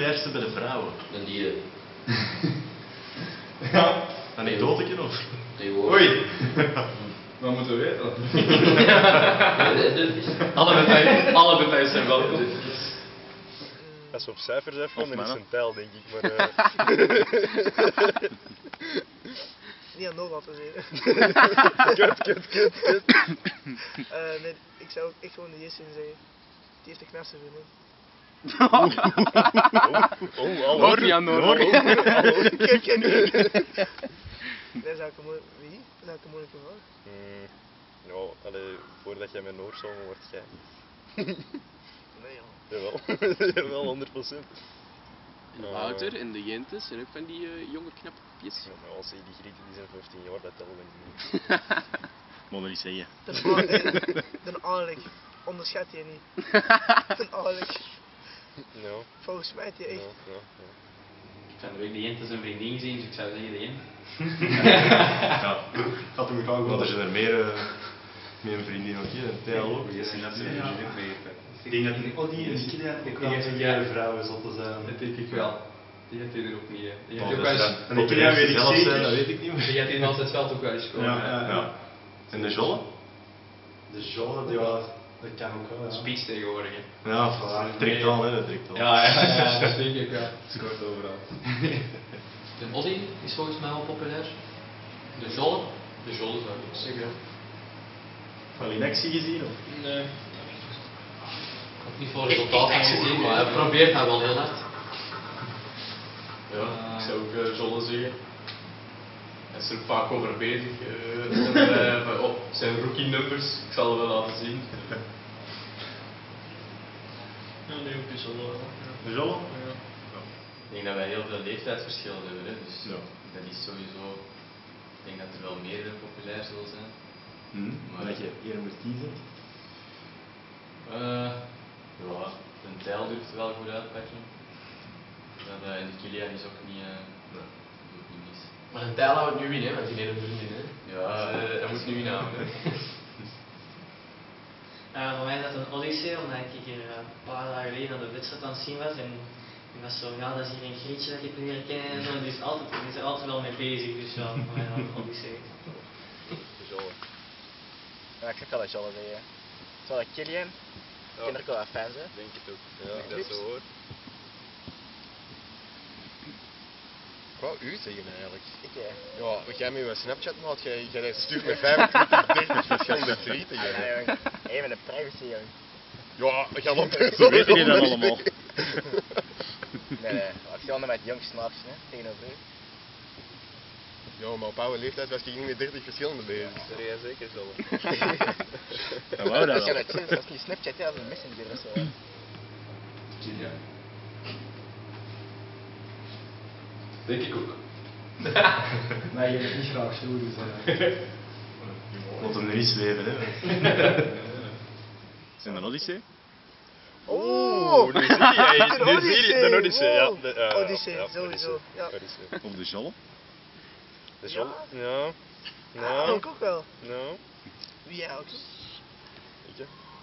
populairste bij de vrouwen? Een dier. Ja. Anekdotetje of? Tegenwoordig. Oei! Dat moeten we weten. Alle details zijn welkom. Als we op cijfers afkomen, dan is het een pijl, denk ik. Maar, Niet aan nul laten zeggen. kut. Nee, ik zou ook echt gewoon de Jessin zeggen. Die heeft de knapste vriendin. Hoor niet aan Noor. Ken je niet? Dat zou ik een moeilijke... Wie? Dat zou ik een moeilijke vraag. Nou, voordat jij met Noor zongen wordt, jij. Nee, joh. Jawel, jawel, 100%. Wouter en de Jentes zijn ook van die jonge knapjes. Ja, maar als je die grieten die zijn 15 jaar, dat tellen we niet. Moet dat niet zeggen. De Alec. Onderschat je niet. De Alec. Ja. Volgens mij die echt. Ja. Ik heb de week de Jente zijn vriendin gezien, dus ik zou zeggen de Jente. Ja, dat doe ik ook wel. Er zijn er meer een vriendin ook hier, een TL ook. Ik denk dat die een jaren vrouwen zal te zijn. Dat denk ik wel. Die gaat er ook niet. Die gaat Oh, ook dat wel is eens... dan- en ik ken weet ik zelf zijn, dat weet ik niet meer. Die gaat in altijd veld ook wel eens komen. Ja. En de Jolle? De Jolle, ja, dat kan ook wel. Speech tegenwoordig, hè. Ja, dat trekt wel, hè, dat trekt wel. Ja, dat denk ik wel. Scoort overal. De Ozzy is volgens mij wel populair. De Jolle? De Jolle zou ik zeggen. Van die actie gezien of? Nee. Ik heb niet veel resultaten gezien, maar hij probeert dat wel heel hard. Ja, ik zou ook Jolle zeggen. Hij is er vaak over bezig. Op zijn rookie numbers. Ik zal het wel laten zien. Ja, nu ook de Jolle. De Jolle? Ik denk dat wij heel veel leeftijdsverschillen hebben, hè, dus Ja. dat is sowieso. Ik denk dat er wel meerdere populair zullen zijn. Maar dat je eerder moet kiezen? Ja, een Tijl durft er wel goed uitpakken. En de Kilian is ook niet, doet niet mis. Maar een Tijl houdt nu in, hè, want die heeft een vriendin, hè. Ja, Hij moet nu inhouden, hè. Voor mij is dat een odyssee, omdat ik hier een paar dagen geleden aan de wedstrijd aan het zien was. En ik was zo, ja, dat is hier een grietje dat ik heb leren kennen en zo. Die is er altijd wel mee bezig, dus ja, voor mij is dat een odyssee. De Jolle. Ja, ik zou wel dat Jolle zeggen. Zou dat Kilian? Ik ken er ook wel wat fans, hè? Denk het ook. Ja, ik dat zo hoor. Ik wou u zeggen eigenlijk. Ja, wat jij met je Snapchat maat, jij stuurt met 25, 30 verschillende tweeten. Even de privacy, jong. Ja, we gaan op Zo weet je dat allemaal. Nee, ik zie met het jongste snaps, hè, tegenover u. Ja, maar op oude leeftijd was ik niet met 30 verschillende bezig. Dat is zeker zo. Dat wou dat Ja, wel. dat is niet Snapchat, ja, dat is een messenger of zo. Ja. Denk ik ook. Nee, je hebt niet graag zo, dus... Laat hem er niet zweven, hè. Zijn dat Odyssee? Oeh, nu zie je, de de Odyssee, ja. wow. Odyssee, ja, sowieso. Ja. Odyssee. Of de Jolle? Dat is wel, ja. Ja, ik ook wel. Nou, Wie jij ook? weet je.